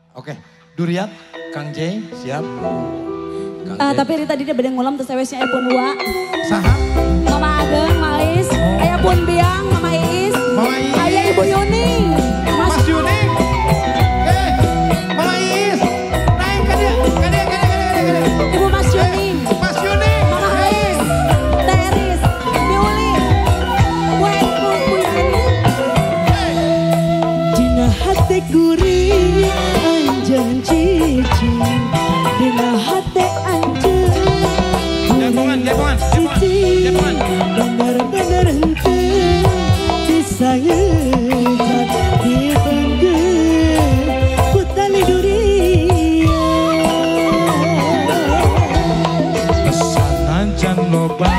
Oke, Duriat, Kang J, siap. Tapi Rita dia bedeng ngulam terus sewesnya pun dua. Saha? Mama Ageng, Malis, Ayah pun Biang, Mama Iis, Mama Iis. Ayah Ibu Yuning, Mas Yuning. Mama Iis. Naik ke dia. Ibu Mas Yuning, Mas Yuning. Mama Iis, Teris, Biuli, Bu Yani. Dina hati gurih anjan cici, dina hati anjan Jepongan. bener-bener hente disangetan dibangga putali durian Pesanan jan loba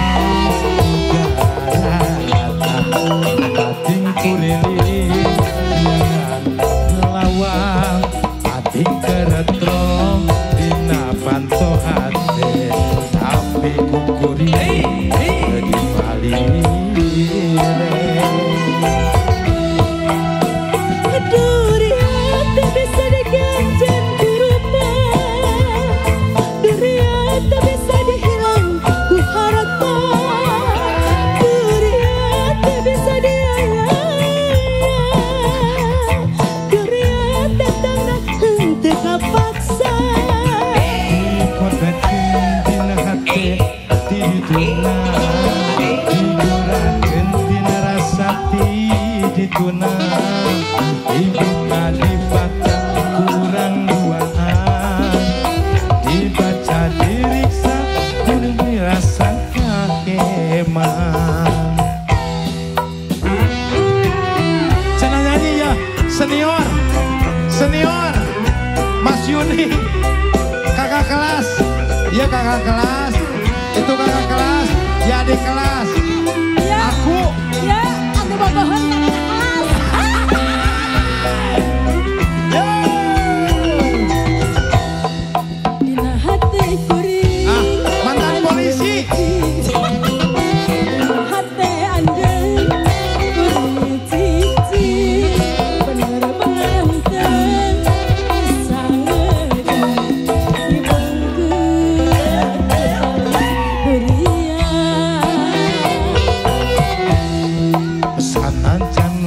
Ating kuriling Ngelawang Ating keretrong Dina panto hati Tapi kukuriling Jadi malire durian tak bisa diganjen kurupa durian tak bisa dihilang ku harapan durian tak bisa diayang durian datang nak hente kapaksa Kodakin dina hati Dituna Digurakan dina rasati Dituna Ibu kalipata kurang duaan Dibaca diriksa Kuning dirasa keheman Cana nyanyi ya Senior Mas Yuni Kakak kelas Iya kakak kelas Itu kakak kelas Ya adik kelas Ya, Aku ya, aku bobohan kakak kelas. dina hati gurih mantan polisi hati andeng gurih cici bener-bener henteng disangetan dibangga durian Pesanan can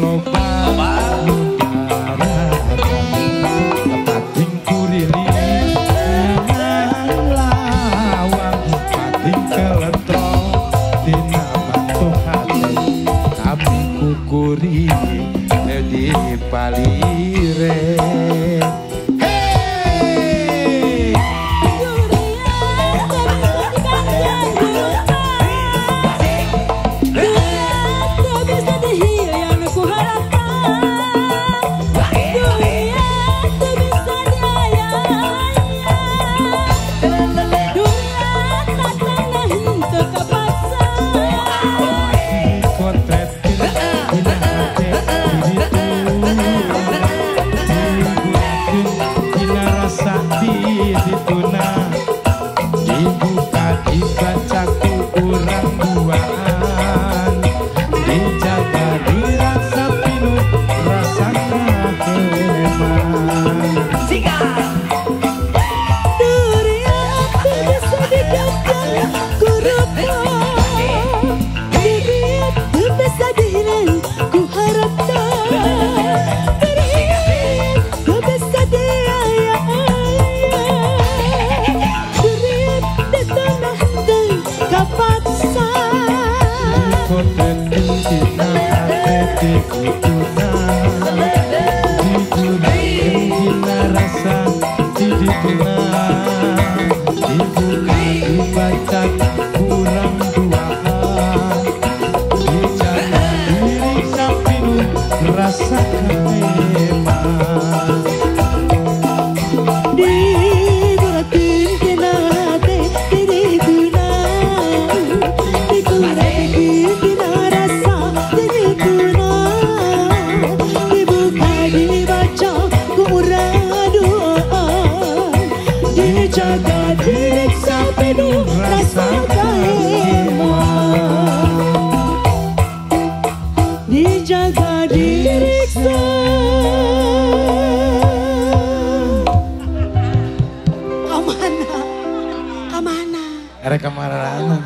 Karek kamarana.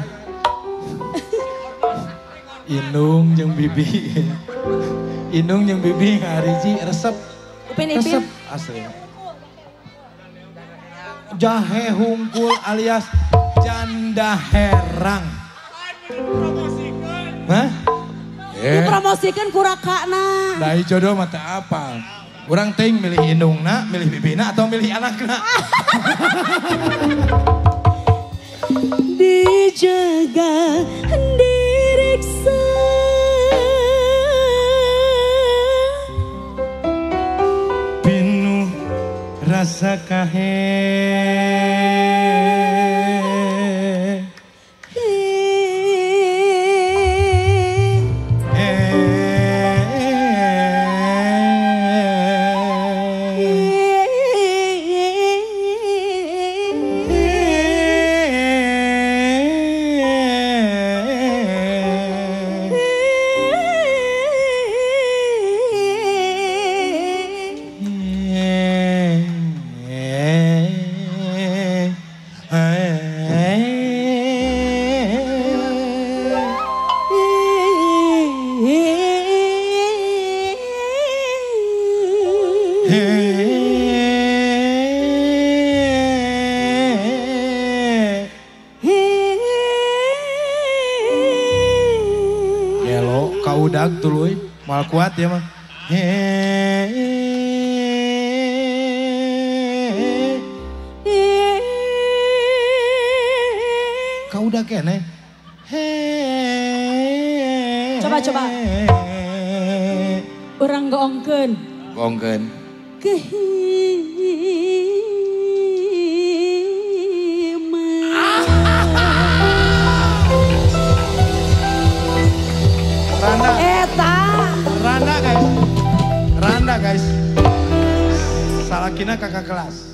Inung jeung Bibi. Inung jeung Bibi ngariji resep. Upin Resep Ipin. asli. Jahe hungkul alias janda herang. Hah? Dipromosikan kurakana. Dari jodoh mata apa? Orang ting milih indungna, milih bibina atau milih anakna? Dijaga, diriksa. Pinuh rasa kahe. Gelo kaudag tuluy, mal kuat ya mah. Kaudag kene. Coba. Orang goongkeun. Gongkeun. Randa. Eta. Randa guys. Randa guys. Salakina kakak kelas.